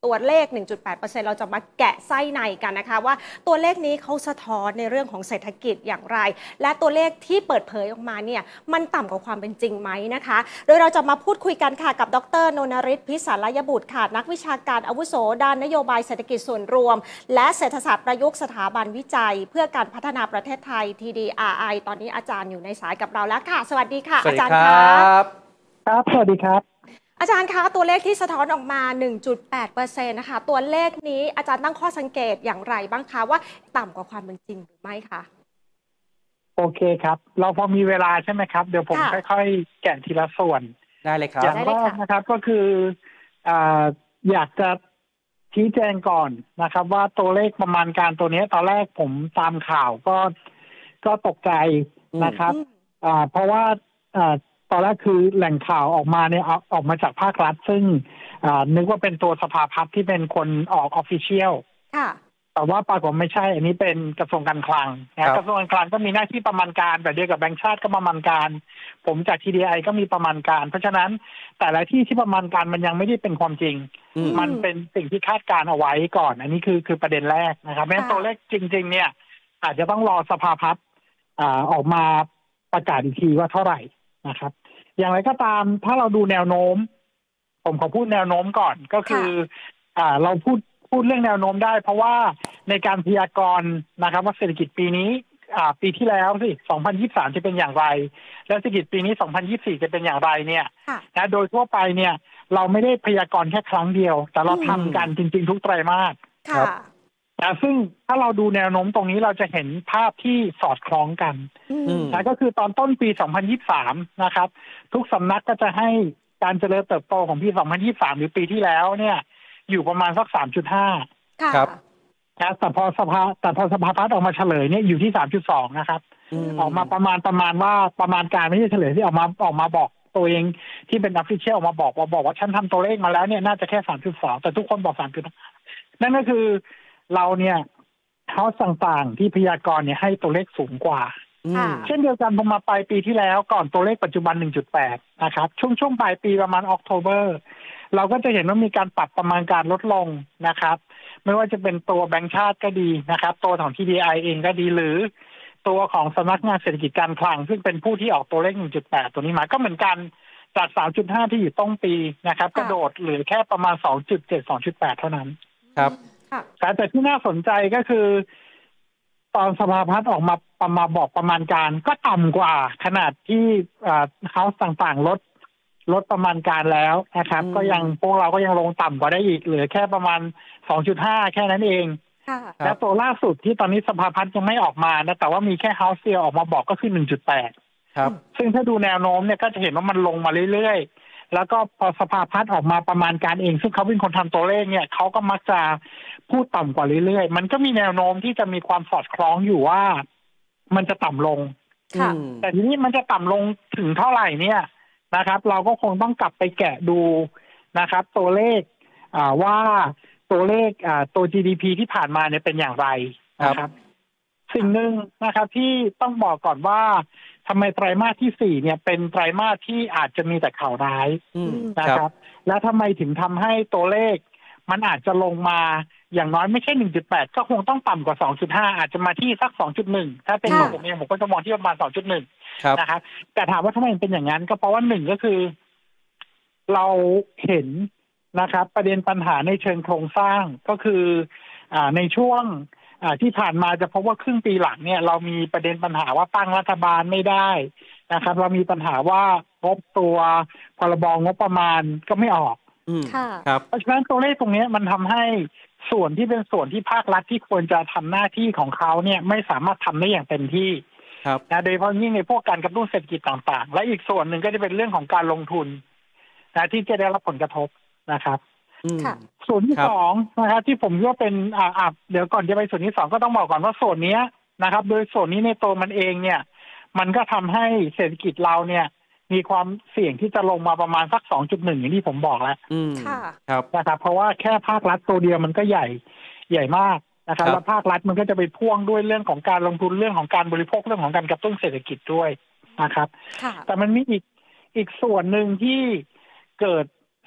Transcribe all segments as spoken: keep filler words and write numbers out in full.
ตัวเลข หนึ่งจุดแปดเปอร์เซ็นต์ เราจะมาแกะไส้ในกันนะคะว่าตัวเลขนี้เขาสะท้อนในเรื่องของเศรษฐกิจอย่างไรและตัวเลขที่เปิดเผยออกมาเนี่ยมันต่ำกว่าความเป็นจริงไหมนะคะโดยเราจะมาพูดคุยกันค่ะกับดร.นนฤทธิ์ พิสารยบุตรค่ะนักวิชาการอาวุโสด้านนโยบายเศรษฐกิจส่วนรวมและเศรษฐศาสตร์ประยุกต์สถาบันวิจัยเพื่อการพัฒนาประเทศไทย ที ดี อาร์ ไอ ตอนนี้อาจารย์อยู่ในสายกับเราแล้วค่ะสวัสดีค่ะอาจารย์ครับครับสวัสดีครับอาจารย์คะตัวเลขที่สะท้อนออกมา หนึ่งจุดแปดเปอร์เซ็นต์ นะคะตัวเลขนี้อาจารย์ตั้งข้อสังเกตอย่างไรบ้างคะว่าต่ำกว่าความเป็นจริงหรือไม่คะโอเคครับเราพอมีเวลาใช่ไหมครับเดี๋ยวผมค่อยๆแกะทีละส่วนได้เลยครับอย่างแรกนะครับก็คืออ่าอยากจะชี้แจงก่อนนะครับว่าตัวเลขประมาณการตัวนี้ตอนแรกผมตามข่าวก็ก็ตกใจนะครับอ่าเพราะว่าอ่าตอนแรกคือแหล่งข่าวออกมาเนี่ยออกมาจากภาครัฐซึ่งนึกว่าเป็นตัวสภาพัฒน์ที่เป็นคนออกออฟฟิเชียลแต่ว่าปรากฏไม่ใช่อันนี้เป็นกระทรวงการคลังนะกระทรวงการคลังก็มีหน้าที่ประมาณการแบบเดียวกับแบงก์ชาติก็ประมาณการผมจาก ที ดี ไอ ก็มีประมาณการเพราะฉะนั้นแต่ละที่ที่ประมาณการมันยังไม่ได้เป็นความจริงมันเป็นสิ่งที่คาดการเอาไว้ก่อนอันนี้คือคือประเด็นแรกนะครับแม้ตัวเลขจริงๆเนี่ยอาจจะต้องรอสภาพัฒน์ออกมาประกาศอีกทีว่าเท่าไหร่นะครับอย่างไรก็ตามถ้าเราดูแนวโน้มผมขอพูดแนวโน้มก่อนก็คืออ่าเราพูดพูดเรื่องแนวโน้มได้เพราะว่าในการพยากรณ์นะครับว่าเศรษฐกิจปีนี้อ่าปีที่แล้วสิสองพันยี่สิบสามจะเป็นอย่างไรและเศรษฐกิจปีนี้สองพันยี่สิบสี่จะเป็นอย่างไรเนี่ยนะโดยทั่วไปเนี่ยเราไม่ได้พยากรณ์แค่ครั้งเดียวแต่เราทำกันจริงๆทุกไตรมาสครับนะซึ่งถ้าเราดูแนวโน้มตรงนี้เราจะเห็นภาพที่สอดคล้องกันนะก็คือตอนต้นปีสองพันยี่สิบสามนะครับทุกสำนักก็จะให้การเจริญเติบโตของปีสองพันยี่สิบสามหรือปีที่แล้วเนี่ยอยู่ประมาณสัก สามจุดห้าครับนะแต่พอสภาแต่พอสภาพัฒน์ออกมาเฉลยเนี่ยอยู่ที่ สามจุดสอง นะครับออกมาประมาณประมาณว่าประมาณการไม่ใช่เฉลยที่ออกมาออกมาบอกตัวเองที่เป็น official ออกมาบอกว่าบอกว่าฉันทำตัวเลขมาแล้วเนี่ยน่าจะแค่ สามจุดสอง แต่ทุกคนบอก สามจุดห้า นั่นก็คือเราเนี่ยเขาต่างๆที่พยากรณ์เนี่ยให้ตัวเลขสูงกว่าเช่นเดียวกันพอมาปลายปีที่แล้วก่อนตัวเลขปัจจุบัน หนึ่งจุดแปด นะครับช่วงช่วงปลายปีประมาณออกโทเบอร์เราก็จะเห็นว่ามีการปรับประมาณการลดลงนะครับไม่ว่าจะเป็นตัวแบงก์ชาติก็ดีนะครับตัวของ ที ดี ไอ เองก็ดีหรือตัวของสำนักงานเศรษฐกิจการคลังซึ่งเป็นผู้ที่ออกตัวเลข หนึ่งจุดแปด ตัวนี้มาก็เหมือนกันจาก สามจุดห้า ที่อยู่ต้นปีนะครับกระโดดเหลือแค่ประมาณ สองจุดเจ็ด สองจุดแปด เท่านั้นครับแต่ที่น่าสนใจก็คือตอนสภาพัฒน์ออกมาประมาบอกประมาณการก็ต่ำกว่าขนาดที่เฮาส์ต่างๆลดลดประมาณการแล้วนะครับก็ยังพวกเราก็ยังลงต่ำกว่าได้อีกเหลือแค่ประมาณ สองจุดห้า แค่นั้นเองและตัวล่าสุดที่ตอนนี้สภาพัฒน์ยังไม่ออกมานะแต่ว่ามีแค่เฮาส์เดียวออกมาบอกก็คือ หนึ่งจุดแปดครับซึ่งถ้าดูแนวโน้มเนี่ยก็จะเห็นว่ามันลงมาเรื่อยๆแล้วก็พอสภาพัฒน์ออกมาประมาณการเองซึ่งเขาเป็นคนทำตัวเลขเนี่ยเขาก็มักจะพูดต่ำกว่าเรื่อยๆมันก็มีแนวโน้มที่จะมีความสอดคล้องอยู่ว่ามันจะต่ำลงแต่ทีนี้มันจะต่ำลงถึงเท่าไหร่เนี่ยนะครับเราก็คงต้องกลับไปแกะดูนะครับตัวเลขว่าตัวเลขตัว จี ดี พี ที่ผ่านมาเนี่ยเป็นอย่างไรนะครับสิ่งหนึ่งนะครับที่ต้องบอกก่อนว่าทำไมไตรมาสที่สี่เนี่ยเป็นไตรมาสที่อาจจะมีแต่ข่าวร้ายนะครับและทำไมถึงทำให้ตัวเลขมันอาจจะลงมาอย่างน้อยไม่ใช่ หนึ่งจุดแปด ก็คงต้องต่ำกว่า สองจุดห้า อาจจะมาที่สัก สองจุดหนึ่ง ถ้าเป็นผมเองผมก็จะมองที่ประมาณ สองจุดหนึ่ง นะครับแต่ถามว่าทำไมมันเป็นอย่างนั้นก็เพราะว่าหนึ่งก็คือเราเห็นนะครับประเด็นปัญหาในเชิงโครงสร้างก็คืออ่าในช่วงอ่าที่ผ่านมาจะพบว่าครึ่งปีหลังเนี่ยเรามีประเด็นปัญหาว่าตั้งรัฐบาลไม่ได้นะครับเรามีปัญหาว่างบตัวพรบงบประมาณก็ไม่ออกครับเพราะฉะนั้นตัวเลขตรงนี้มันทำให้ส่วนที่เป็นส่วนที่ภาครัฐที่ควรจะทำหน้าที่ของเขาเนี่ยไม่สามารถทำได้อย่างเต็มที่นะโดยเฉพาะยิ่งในพวกการกระตุ้นเศรษฐกิจต่างๆและอีกส่วนหนึ่งก็จะเป็นเรื่องของการลงทุนนะที่จะได้รับผลกระทบนะครับส่วนที่สองนะครับที่ผมว่าเป็นอ่าเดี๋ยวก่อนจะไปส่วนที่สองก็ต้องบอกก่อนว่าส่วนนี้นะครับโดยส่วนนี้ในตัวมันเองเนี่ยมันก็ทำให้เศรษฐกิจเราเนี่ยมีความเสี่ยงที่จะลงมาประมาณสัก สองจุดหนึ่ง อย่างที่ผมบอกแล้วครับนะครับเพราะว่าแค่ภาครัฐตัวเดียวมันก็ใหญ่ใหญ่มากนะครับแล้วภาครัฐมันก็จะไปพ่วงด้วยเรื่องของการลงทุนเรื่องของการบริโภคเรื่องของการกระตุ้นเศรษฐกิจด้วยนะครับแต่มันมีอีกอีกส่วนหนึ่งที่เกิด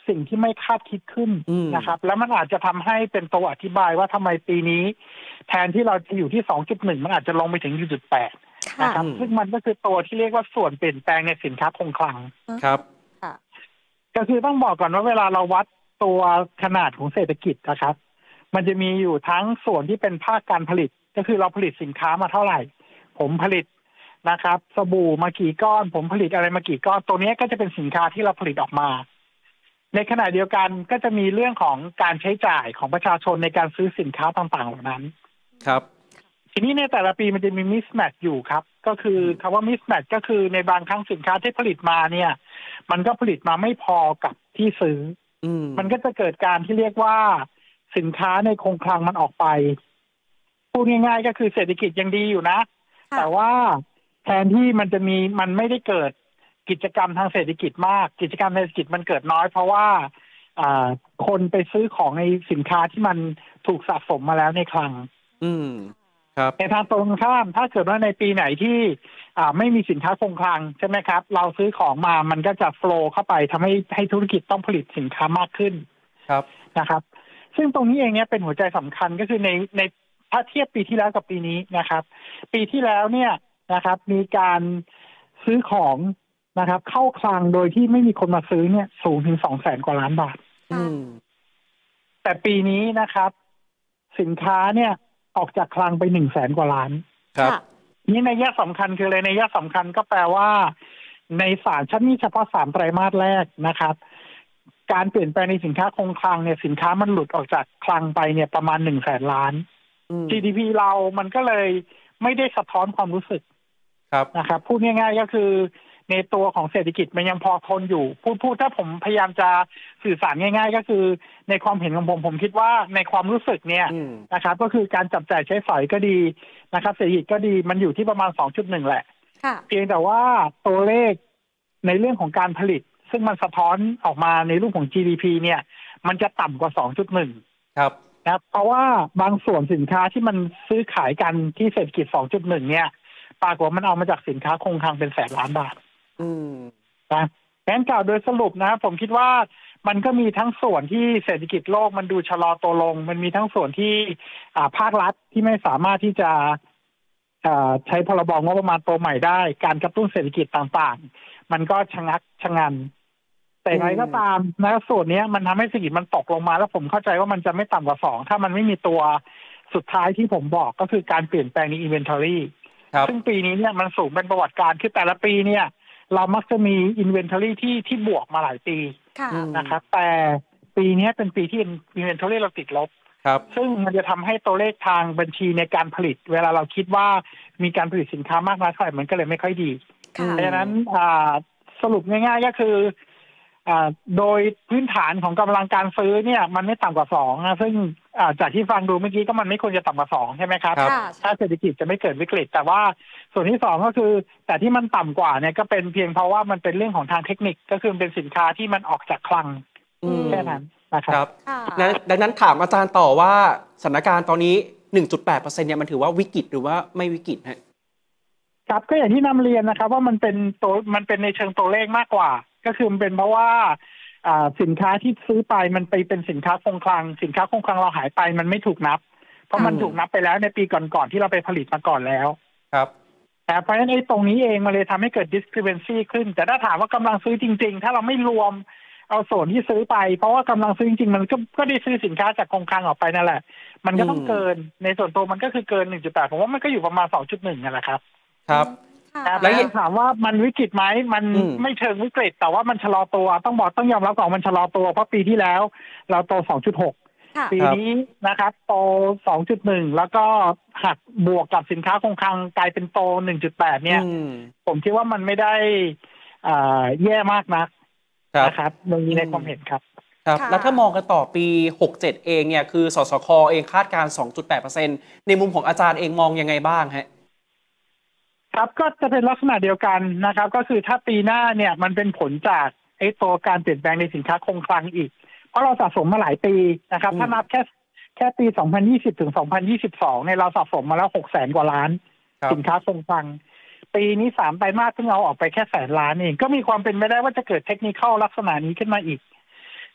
สิ่งที่ไม่คาดคิดขึ้นนะครับแล้วมันอาจจะทำให้เป็นตัวอธิบายว่าทำไมปีนี้แทนที่เราจะอยู่ที่ สองจุดหนึ่ง มันอาจจะลงไปถึง หนึ่งจุดแปด นะครับซึ่งมันก็คือตัวที่เรียกว่าส่วนเปลี่ยนแปลงในสินค้าคงคลังครับก็คือต้องบอกก่อนว่าเวลาเราวัดตัวขนาดของเศรษฐกิจนะครับมันจะมีอยู่ทั้งส่วนที่เป็นภาคการผลิตก็คือเราผลิตสินค้ามาเท่าไหร่ผมผลิตนะครับสบู่มากี่ก้อนผมผลิตอะไรมากี่ก้อนตัวนี้ก็จะเป็นสินค้าที่เราผลิตออกมาในขณะเดียวกันก็จะมีเรื่องของการใช้จ่ายของประชาชนในการซื้อสินค้าต่างๆเหล่านั้นครับทีนี้ในแต่ละปีมันจะมีมิสแมทอยู่ครับก็คือคำว่ามิสแมทก็คือในบางครั้งสินค้าที่ผลิตมาเนี่ยมันก็ผลิตมาไม่พอกับที่ซื้อมันก็จะเกิดการที่เรียกว่าสินค้าในคงคลังมันออกไปพูดง่ายๆก็คือเศรษฐกิจยังดีอยู่นะแต่ว่าแทนที่มันจะมีมันไม่ได้เกิดกิจกรรมทางเศรษฐกิจมากกิจกรรมเศรษฐกิจมันเกิดน้อยเพราะว่าคนไปซื้อของในสินค้าที่มันถูกสะสมมาแล้วในคลังอืมครับในทางตรงข้ามถ้าเกิดว่าในปีไหนที่ไม่มีสินค้าคงคลังใช่ไหมครับเราซื้อของมามันก็จะโฟลว์เข้าไปทำให้ให้ธุรกิจต้องผลิตสินค้ามากขึ้นครับนะครับซึ่งตรงนี้เองเนี่ยเป็นหัวใจสำคัญก็คือในในถ้าเทียบปีที่แล้วกับปีนี้นะครับปีที่แล้วเนี่ยนะครับมีการซื้อของนะครับเข้าคลังโดยที่ไม่มีคนมาซื้อเนี่ยสูงถึงสองแสนกว่าล้านบาทแต่ปีนี้นะครับสินค้าเนี่ยออกจากคลังไปหนึ่งแสนกว่าล้านครับนี่ในแง่สำคัญคืออะไรในแง่สำคัญก็แปลว่าในสามชั้นนี้เฉพาะสามไตรมาสแรกนะครับการเปลี่ยนแปลงในสินค้าคงคลังเนี่ยสินค้ามันหลุดออกจากคลังไปเนี่ยประมาณหนึ่งแสนล้าน จี ดี พี เรามันก็เลยไม่ได้สะท้อนความรู้สึกนะครับพูดง่ายๆก็คือในตัวของเศรษฐกิจมันยังพอทนอยู่พูดพูดถ้าผมพยายามจะสื่อสารง่ายๆก็คือในความเห็นของผมผมคิดว่าในความรู้สึกเนี่ยนะครับก็คือการจับจ่ายใช้สอยก็ดีนะครับเศรษฐกิจก็ดีมันอยู่ที่ประมาณ สองจุดหนึ่ง แหละเพียงแต่ว่าตัวเลขในเรื่องของการผลิตซึ่งมันสะท้อนออกมาในรูปของ จี ดี พี เนี่ยมันจะต่ำกว่า สองจุดหนึ่งครับนะเพราะว่าบางส่วนสินค้าที่มันซื้อขายกันที่เศรษฐกิจ สองจุดหนึ่ง เนี่ยปรากฏว่ามันเอามาจากสินค้าคงคลังเป็นแสนล้านบาทอืมนะแผนกล่าวโดยสรุปนะผมคิดว่ามันก็มีทั้งส่วนที่เศรษฐกิจโลกมันดูชะลอตัวลงมันมีทั้งส่วนที่ภาครัฐที่ไม่สามารถที่จะใช้พรบงบประมาณตัวใหม่ได้การกระตุ้นเศรษฐกิจต่างๆมันก็ชะงักชะงันแต่อย่างไรก็ตามนะส่วนนี้มันทำให้เศรษฐกิจมันตกลงมาแล้วผมเข้าใจว่ามันจะไม่ต่ำกว่าสองถ้ามันไม่มีตัวสุดท้ายที่ผมบอกก็คือการเปลี่ยนแปลงใน inventory ซึ่งปีนี้เนี่ยมันสูงเป็นประวัติการคือแต่ละปีเนี่ยเรามักจะมี inventory ที่ที่บวกมาหลายปีนะครับแต่ปีนี้เป็นปีที่ inventory เราติดลบซึ่งมันจะทำให้ตัวเลขทางบัญชีในการผลิตเวลาเราคิดว่ามีการผลิตสินค้ามากน้อยเท่าไหร่มันก็เลยไม่ค่อยดีเพราะฉะนั้นสรุปง่ายๆก็คือโดยพื้นฐานของกำลังการซื้อเนี่ยมันไม่ต่ำกว่าสองนะซึ่งจากที่ฟังดูเมื่อกี้ก็มันไม่ควรจะต่ำกว่าสองใช่ไหมครับถ้าเศรษฐกิจจะไม่เกิดวิกฤตแต่ว่าส่วนที่สองก็คือแต่ที่มันต่ำกว่าเนี่ยก็เป็นเพียงเพราะว่ามันเป็นเรื่องของทางเทคนิคก็คือเป็นสินค้าที่มันออกจากคลังแค่นั้นนะครับดังนั้นถามอาจารย์ต่อว่าสถานการณ์ตอนนี้ หนึ่งจุดแปดเปอร์เซ็นต์ เนี่ยมันถือว่าวิกฤตหรือว่าไม่วิกฤตฮะครับก็อย่างที่นำเรียนนะครับว่ามันเป็นตัวมันเป็นในเชิงตัวเลขมากกว่าก็คือมันเป็นเพราะว่าสินค้าที่ซื้อไปมันไปเป็นสินค้าคงคลังสินค้าคงคลังเราหายไปมันไม่ถูกนับเพราะมันถูกนับไปแล้วในปีก่อนๆที่เราไปผลิตมาก่อนแล้วครับแต่เพราะฉะนั้นไอ้ตรงนี้เองมันเลยทำให้เกิด discrepancy ขึ้นแต่ถ้าถามว่ากำลังซื้อจริงๆถ้าเราไม่รวมเอาส่วนที่ซื้อไปเพราะว่ากำลังซื้อจริงๆมันก็ก็ได้ซื้อสินค้าจากคงคลังออกไปนั่นแหละมันก็ต้องเกินในส่วนตัวมันก็คือเกิน หนึ่งจุดแปด ผมว่ามันก็อยู่ประมาณ สองจุดหนึ่ง นั่นแหละครับครับแล้วถามว่ามันวิกฤตไหมมันไม่เชิงวิกฤตแต่ว่ามันชะลอตัวต้องบอกต้องยอมรับก่อนมันชะลอตัวเพราะปีที่แล้วเราโต สองจุดหก ปีนี้นะครับโต สองจุดหนึ่ง แล้วก็หักบวกกับสินค้าคงคลังกลายเป็นโต หนึ่งจุดแปด เนี่ยผมคิดว่ามันไม่ได้แย่มากนักนะครับตรงนี้ในความเห็นครับครับแล้วถ้ามองกันต่อปีหกเจ็ดเองเนี่ยคือสสคเองคาดการณ์ สองจุดแปดเปอร์เซ็นต์ ในมุมของอาจารย์เองมองยังไงบ้างฮะครับก็จะเป็นลักษณะเดียวกันนะครับก็คือถ้าปีหน้าเนี่ยมันเป็นผลจากไอ้ตัวการเปลี่ยนแปลงในสินค้าคงคลังอีกเพราะเราสะสมมาหลายปีนะครับถ้านับแค่แค่ปีสองพันยี่สิบถึงสองพันยี่สิบสองเนี่ยเราสะสมมาแล้วหกแสนกว่าล้านสินค้าคงคลังปีนี้สามไตรมาสเพิ่งเอาออกไปแค่แสนล้านเองก็มีความเป็นไปได้ว่าจะเกิดเทคนิคลักษณะนี้ขึ้นมาอีก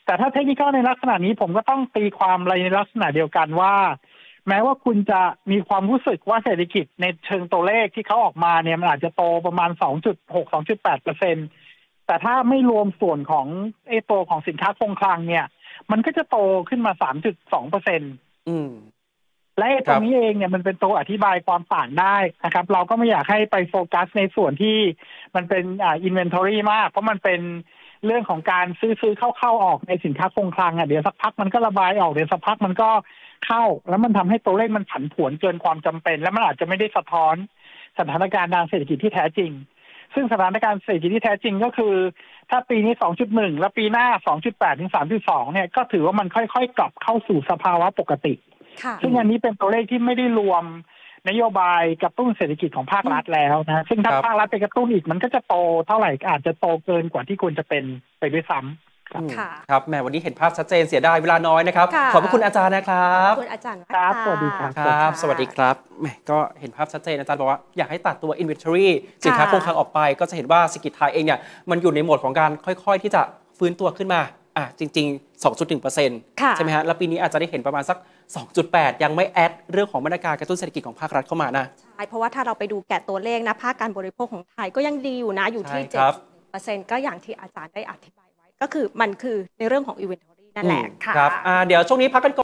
แต่ถ้าเทคนิคในลักษณะนี้ผมก็ต้องตีความอะไรในลักษณะเดียวกันว่า แม้ว่าคุณจะมีความรู้สึกว่าเศรษฐกิจในเชิงตัวเลขที่เขาออกมาเนี่ยมันอาจจะโตประมาณ สองจุดหก สองจุดแปดเปอร์เซ็นต์ แต่ถ้าไม่รวมส่วนของไอ้ตัวของสินค้าคงคลังเนี่ยมันก็จะโตขึ้นมา สามจุดสองเปอร์เซ็นต์อืมและตรงนี้เองเนี่ยมันเป็นตัวอธิบายความต่างได้นะครับเราก็ไม่อยากให้ไปโฟกัสในส่วนที่มันเป็นอ่า inventory มากเพราะมันเป็นเรื่องของการซื้อซื้อเข้าเข้าออกในสินค้าคงคลังอ่ะเดี๋ยวสักพักมันก็ระบายออกเดี๋ยวสักพักมันก็เข้าแล้วมันทำให้ตัวเลขมันผันผวนเกินความจำเป็นและมันอาจจะไม่ได้สะท้อนสถานการณ์ทางเศรษฐกิจที่แท้จริงซึ่งสถานการณ์เศรษฐกิจที่แท้จริงก็คือถ้าปีนี้ สองจุดหนึ่ง แล้วปีหน้า สองจุดแปด ถึง สามจุดสอง เนี่ยก็ถือว่ามันค่อยๆกลับเข้าสู่สภาวะปกติซึ่งอันนี้เป็นตัวเลขที่ไม่ได้รวมนโยบายกระตุ้นเศรษฐกิจของภาครัฐแล้วนะซึ่งถ้าภาครัฐไปกระตุ้นอีกมันก็จะโตเท่าไหร่อาจจะโตเกินกว่าที่ควรจะเป็นไปด้วยซ้ำครับแหมวันนี้เห็นภาพชัดเจนเสียดายเวลาน้อยนะครับขอบคุณอาจารย์นะครับขอบคุณอาจารย์ครับสวัสดีครับครับสวัสดีครับแหมก็เห็นภาพชัดเจนอาจารย์บอกว่าอยากให้ตัดตัว inventory สินค้าคงคลังออกไปก็จะเห็นว่าเศรษฐกิจไทยเองเนี่ยมันอยู่ในโหมดของการค่อยๆที่จะฟื้นตัวขึ้นมาอ่ะจริงๆ สองจุดหนึ่งเปอร์เซ็นต์ ใช่ไหมฮะแล้วปีนี้อาจจะได้เห็นประมาณสัก สองจุดแปด ยังไม่แอดเรื่องของมาตรการกระตุ้นเศรษฐกิจของภาครัฐเข้ามานะใช่เพราะว่าถ้าเราไปดูแกะตัวเลขนะภาคการบริโภคของไทยก็ยังดีอยู่นะอยู่ที่ เจ็ดสิบเปอร์เซ็นต์ ก็อย่างที่อาจารย์ได้อธิบายไว้ก็คือมันคือในเรื่องของ inventory นั่นแหละค่ะครับเดี๋ยวช่วงนี้พักกันก่อน